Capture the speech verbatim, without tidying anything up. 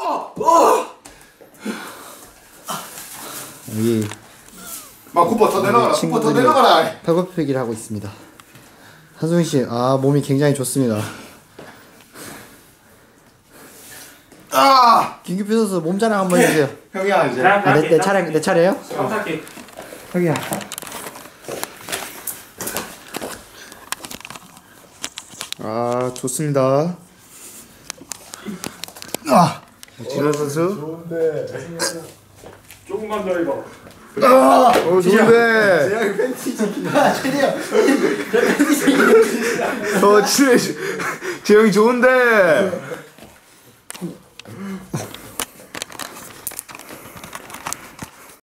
여기 막 굽어 더 내려가라. 굽어 더 내려가라. 팔굽혀펴기를 하고 있습니다. 한승훈 씨, 아 몸이 굉장히 좋습니다. 아! 김규표 선수 몸 자랑 한번 해주세요. 형이야 이제. 아, 내, 내 차례 내 차례요? 깜짝이. 형이야. 아 좋습니다. 아 진원 선수. 좋은데. 조금만 더 이거. 아, 어 좋은데. 재영이 팬티 지킨다. 재영. 어 진해. 재영이 좋은데.